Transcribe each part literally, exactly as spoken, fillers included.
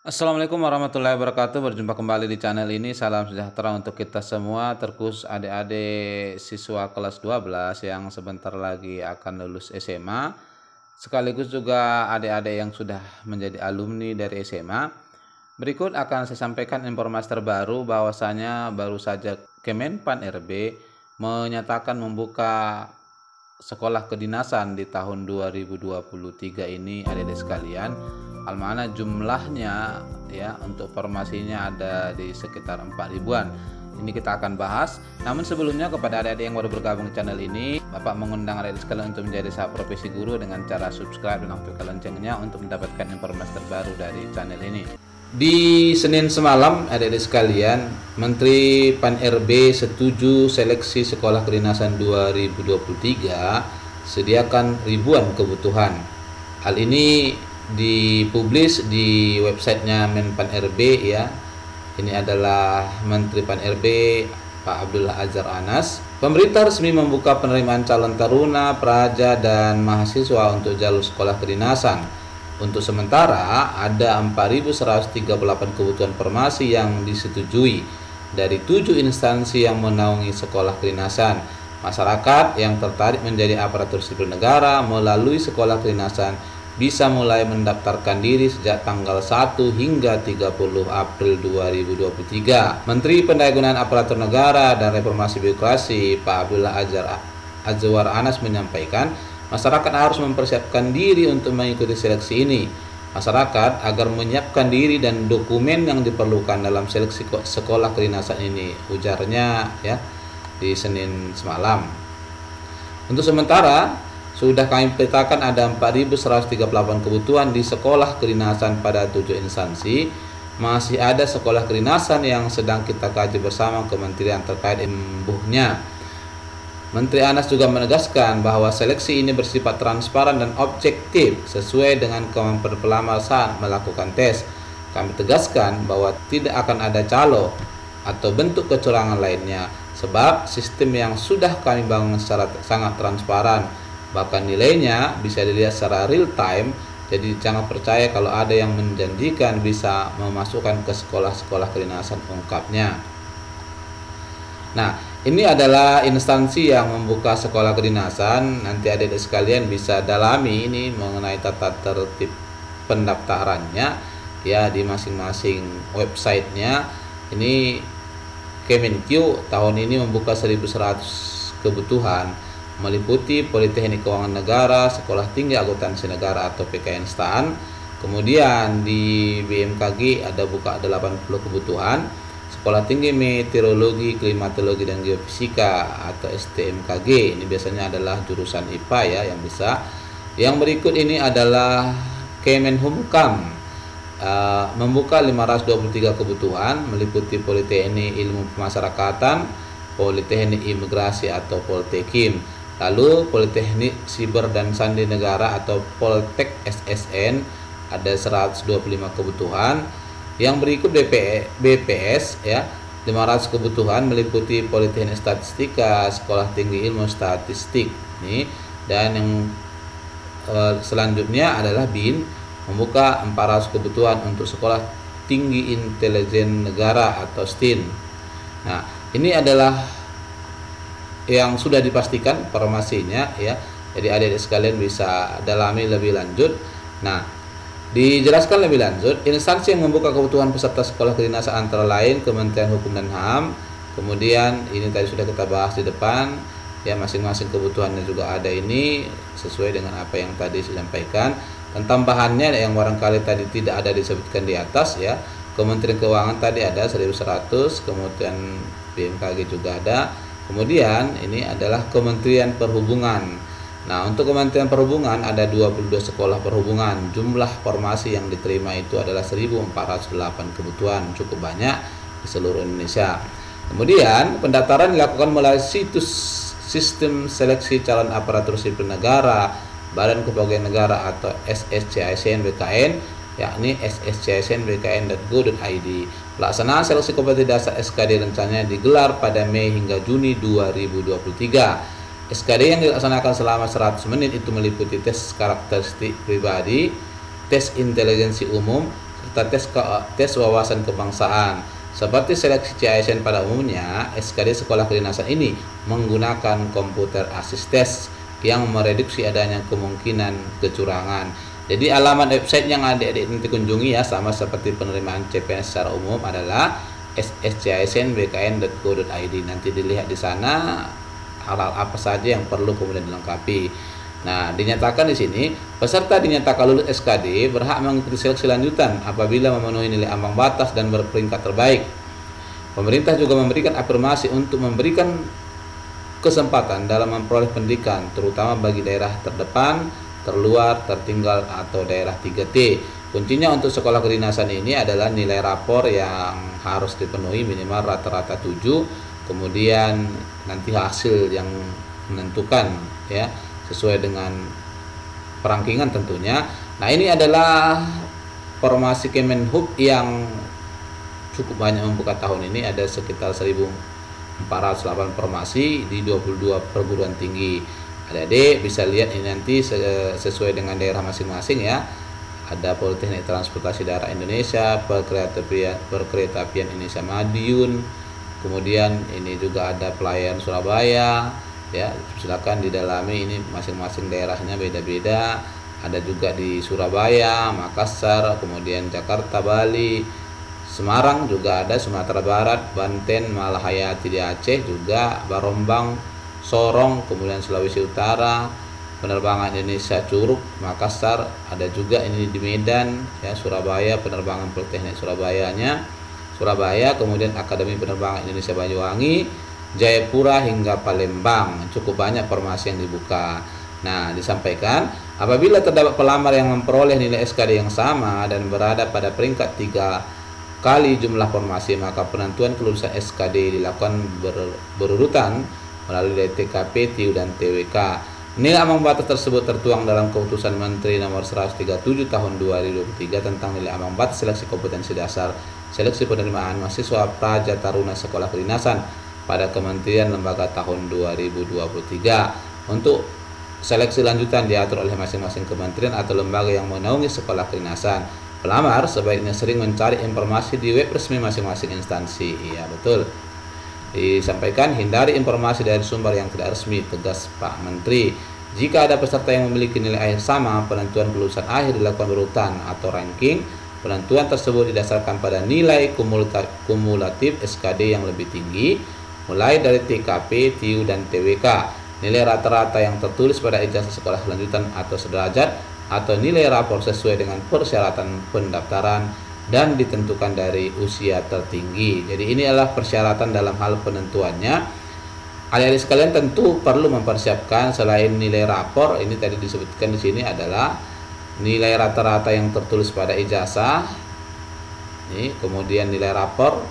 Assalamualaikum warahmatullahi wabarakatuh. Berjumpa kembali di channel ini. Salam sejahtera untuk kita semua, terkhusus adik-adik siswa kelas dua belas yang sebentar lagi akan lulus S M A, sekaligus juga adik-adik yang sudah menjadi alumni dari S M A. Berikut akan saya sampaikan informasi terbaru bahwasanya baru saja Kemenpan R B menyatakan membuka sekolah kedinasan di tahun dua ribu dua puluh tiga ini, adik-adik sekalian. Almana jumlahnya ya untuk formasinya ada di sekitar empat ribuan. Ini kita akan bahas. Namun sebelumnya, kepada adik-adik yang baru bergabung di channel ini, Bapak mengundang adik-adik sekalian untuk menjadi sahabat profesi guru dengan cara subscribe dan aktifkan loncengnya untuk mendapatkan informasi terbaru dari channel ini. Di Senin semalam, adik-adik sekalian, Menteri Pan R B setuju seleksi sekolah kedinasan dua ribu dua puluh tiga sediakan ribuan kebutuhan. Hal ini dipublis di websitenya Menpan R B ya. Ini adalah Menteri Pan R B Pak Abdullah Azhar Anas. Pemerintah resmi membuka penerimaan calon taruna, praja dan mahasiswa untuk jalur sekolah kedinasan. Untuk sementara ada empat ribu seratus tiga puluh delapan kebutuhan formasi yang disetujui dari tujuh instansi yang menaungi sekolah kedinasan. Masyarakat yang tertarik menjadi aparatur sipil negara melalui sekolah kedinasan bisa mulai mendaftarkan diri sejak tanggal satu hingga tiga puluh April dua ribu dua puluh tiga. Menteri Pendayagunaan Aparatur Negara dan Reformasi Birokrasi Pak Abdullah Azhar Anas menyampaikan, masyarakat harus mempersiapkan diri untuk mengikuti seleksi ini. Masyarakat agar menyiapkan diri dan dokumen yang diperlukan dalam seleksi sekolah kedinasan ini, ujarnya ya di Senin semalam. Untuk sementara sudah kami petakan ada empat ribu seratus tiga puluh delapan kebutuhan di sekolah kedinasan pada tujuh instansi. Masih ada sekolah kedinasan yang sedang kita kaji bersama kementerian terkait embuhnya. Menteri Anas juga menegaskan bahwa seleksi ini bersifat transparan dan objektif sesuai dengan kemampuan pelamar saat melakukan tes. Kami tegaskan bahwa tidak akan ada calo atau bentuk kecurangan lainnya, sebab sistem yang sudah kami bangun secara sangat transparan. Bahkan nilainya bisa dilihat secara real time, jadi jangan percaya kalau ada yang menjanjikan bisa memasukkan ke sekolah-sekolah kedinasan, ungkapnya. Nah, ini adalah instansi yang membuka sekolah kedinasan. Nanti adik-adik sekalian bisa dalami ini mengenai tata tertib pendaftarannya ya di masing-masing websitenya. Ini Kemenkyu tahun ini membuka seribu seratus kebutuhan, meliputi Politeknik Keuangan Negara, Sekolah Tinggi Akuntansi Negara atau P K N S T A N. Kemudian di B M K G ada buka delapan puluh kebutuhan, Sekolah Tinggi Meteorologi, Klimatologi dan Geofisika atau S T M K G. Ini biasanya adalah jurusan I P A ya yang bisa. Yang berikut ini adalah Kemenhumkam uh, membuka lima ratus dua puluh tiga kebutuhan, meliputi Politeknik Ilmu Pemasyarakatan, Politeknik Imigrasi atau Poltekim. Lalu Politeknik Siber dan Sandi Negara atau Poltek S S N ada seratus dua puluh lima kebutuhan. Yang berikut B P S ya, lima ratus kebutuhan, meliputi Politeknik Statistika, Sekolah Tinggi Ilmu Statistik. Nih, dan yang eh, selanjutnya adalah B I N membuka empat ratus kebutuhan untuk Sekolah Tinggi Intelijen Negara atau S T I N. Nah, ini adalah yang sudah dipastikan formasinya ya. Jadi adik-adik sekalian bisa dalami lebih lanjut. Nah, dijelaskan lebih lanjut, instansi yang membuka kebutuhan peserta sekolah kedinasan antara lain Kementerian Hukum dan H A M. Kemudian ini tadi sudah kita bahas di depan ya, masing-masing kebutuhannya juga ada ini sesuai dengan apa yang tadi disampaikan. Dan tambahannya yang barangkali tadi tidak ada disebutkan di atas ya, Kementerian Keuangan tadi ada seribu seratus, kemudian B M K G juga ada. Kemudian ini adalah Kementerian Perhubungan. Nah, untuk Kementerian Perhubungan ada dua puluh dua sekolah perhubungan. Jumlah formasi yang diterima itu adalah seribu empat ratus delapan kebutuhan, cukup banyak di seluruh Indonesia. Kemudian pendaftaran dilakukan melalui situs Sistem Seleksi Calon Aparatur Sipil Negara, Badan Kepegawaian Negara atau S S C I S N B K N, yakni s s c i s n b k n dot go dot i d. Pelaksanaan seleksi kompetensi dasar S K D rencananya digelar pada Mei hingga Juni dua ribu dua puluh tiga. S K D yang dilaksanakan selama seratus menit itu meliputi tes karakteristik pribadi, tes intelijensi umum, serta tes ke, tes wawasan kebangsaan. Seperti seleksi C A S N pada umumnya, S K D sekolah kedinasan ini menggunakan komputer assist test yang mereduksi adanya kemungkinan kecurangan. Jadi alamat website yang adik-adik nanti kunjungi ya, sama seperti penerimaan C P N S secara umum, adalah s s c a s n b k n dot go dot i d. Nanti dilihat di sana hal-hal apa saja yang perlu kemudian dilengkapi. Nah, dinyatakan di sini peserta dinyatakan lulus S K D berhak mengikuti seleksi lanjutan apabila memenuhi nilai ambang batas dan berperingkat terbaik. Pemerintah juga memberikan afirmasi untuk memberikan kesempatan dalam memperoleh pendidikan, terutama bagi daerah terdepan, terluar, tertinggal, atau daerah tiga T. Kuncinya untuk sekolah kedinasan ini adalah nilai rapor yang harus dipenuhi minimal rata-rata tujuh, kemudian nanti hasil yang menentukan ya, sesuai dengan perangkingan tentunya. Nah, ini adalah formasi Kemenhub yang cukup banyak membuka tahun ini, ada sekitar seribu empat ratus delapan formasi di dua puluh dua perguruan tinggi. Adik-adik bisa lihat ini nanti sesuai dengan daerah masing-masing ya. Ada Politeknik Transportasi Darat Indonesia, Perkeretaapian Perkeretaapian Indonesia Madiun, kemudian ini juga ada Pelayaran Surabaya ya. Silakan didalami, ini masing-masing daerahnya beda-beda. Ada juga di Surabaya, Makassar, kemudian Jakarta, Bali, Semarang juga ada, Sumatera Barat, Banten, Malahayati di Aceh juga, Barombang, Sorong, kemudian Sulawesi Utara, penerbangan Indonesia Curug, Makassar, ada juga ini di Medan ya, Surabaya, penerbangan Politeknik Surabayanya, Surabaya, kemudian Akademi Penerbangan Indonesia Banyuwangi, Jayapura hingga Palembang. Cukup banyak formasi yang dibuka. Nah, disampaikan apabila terdapat pelamar yang memperoleh nilai S K D yang sama dan berada pada peringkat tiga kali jumlah formasi, maka penentuan kelulusan S K D dilakukan ber, berurutan melalui T K P, T I U, dan T W K. Nilai ambang batas tersebut tertuang dalam Keputusan Menteri Nomor seratus tiga puluh tujuh Tahun dua ribu dua puluh tiga tentang nilai ambang batas seleksi kompetensi dasar seleksi penerimaan mahasiswa praja taruna sekolah kedinasan pada Kementerian Lembaga tahun dua ribu dua puluh tiga. Untuk seleksi lanjutan diatur oleh masing-masing kementerian atau lembaga yang menaungi sekolah kedinasan. Pelamar sebaiknya sering mencari informasi di web resmi masing-masing instansi. Iya, betul. Disampaikan hindari informasi dari sumber yang tidak resmi, tegas Pak Menteri. Jika ada peserta yang memiliki nilai akhir sama, penentuan kelulusan akhir dilakukan berurutan atau ranking. Penentuan tersebut didasarkan pada nilai kumulatif S K D yang lebih tinggi, mulai dari T K P, T I U, dan T W K. Nilai rata-rata yang tertulis pada ijazah sekolah lanjutan atau sederajat, atau nilai rapor sesuai dengan persyaratan pendaftaran dan ditentukan dari usia tertinggi. Jadi ini adalah persyaratan dalam hal penentuannya. Adik-adik sekalian tentu perlu mempersiapkan selain nilai rapor, ini tadi disebutkan di sini adalah nilai rata-rata yang tertulis pada ijazah. Ini kemudian nilai rapor,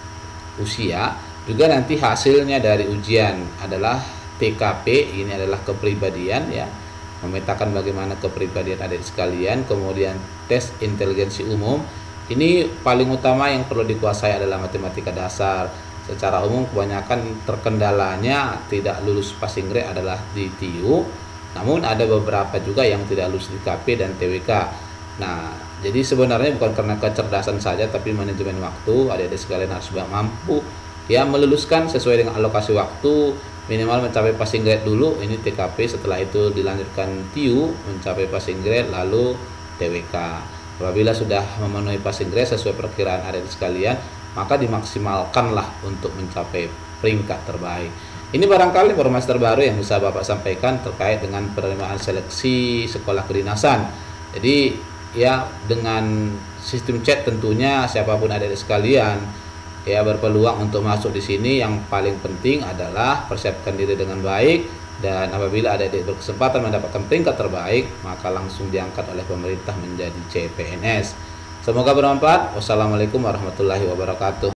usia, juga nanti hasilnya dari ujian adalah T K P, ini adalah kepribadian ya. Memetakan bagaimana kepribadian adik sekalian, kemudian tes inteligensi umum. Ini paling utama yang perlu dikuasai adalah matematika dasar. Secara umum kebanyakan terkendalanya tidak lulus passing grade adalah di T I U, namun ada beberapa juga yang tidak lulus di K P dan T W K. Nah, jadi sebenarnya bukan karena kecerdasan saja, tapi manajemen waktu. Adik-adik sekalian harus mampu ya meluluskan sesuai dengan alokasi waktu, minimal mencapai passing grade dulu, ini T K P, setelah itu dilanjutkan T I U, mencapai passing grade, lalu T W K. Apabila sudah memenuhi passing grade sesuai perkiraan adik sekalian, maka dimaksimalkanlah untuk mencapai peringkat terbaik. Ini barangkali informasi terbaru yang bisa Bapak sampaikan terkait dengan penerimaan seleksi sekolah kedinasan. Jadi ya, dengan sistem chat tentunya siapapun adik sekalian ya berpeluang untuk masuk di sini. Yang paling penting adalah persiapkan diri dengan baik, dan apabila adik-adik berkesempatan mendapatkan peringkat terbaik, maka langsung diangkat oleh pemerintah menjadi C P N S. Semoga bermanfaat. Wassalamualaikum warahmatullahi wabarakatuh.